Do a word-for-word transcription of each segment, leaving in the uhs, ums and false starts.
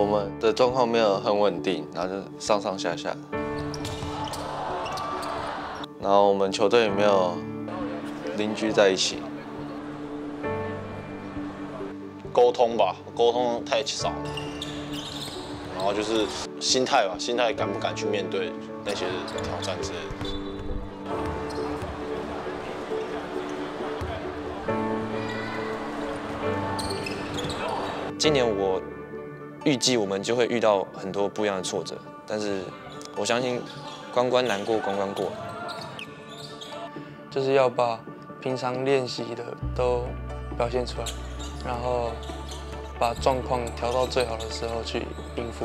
我们的状况没有很稳定，然后就上上下下。然后我们球队也没有邻居在一起， 沟通吧，沟通太少了。然后就是心态吧，心态敢不敢去面对那些挑战之类的。 今年我预计我们就会遇到很多不一样的挫折，但是我相信关关难过关关过， 就是要把平常练习的都表现出来，然后把状况调到最好的时候去应付。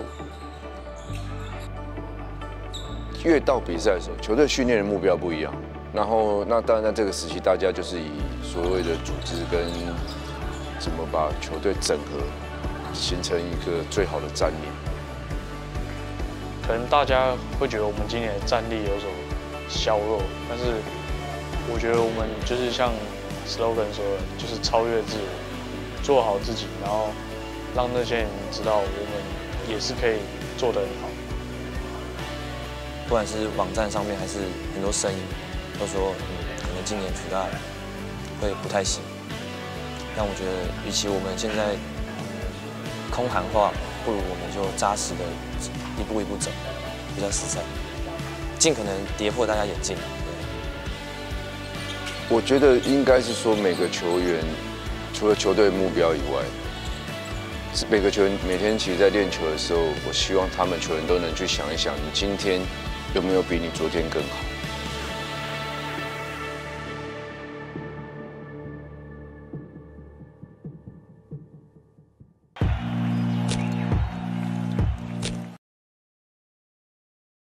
越到比赛的时候，球队训练的目标不一样，然后那当然在这个时期，大家就是以所谓的组织跟怎么把球队整合，形成一个最好的战力。 可能大家会觉得我们今年的战力有所削弱，但是我觉得我们就是像 slogan 说的，就是超越自我，做好自己，然后让那些人知道我们也是可以做得很好。 不管是网站上面还是很多声音都说，嗯，可能今年福大会不太行。但我觉得，与其我们现在空喊话，不如我们就扎实的一步一步走，比较实在，尽可能跌破大家眼镜。 我觉得应该是说，每个球员除了球队目标以外，是每个球员每天其实在练球的时候，我希望他们球员都能去想一想，你今天有没有比你昨天更好。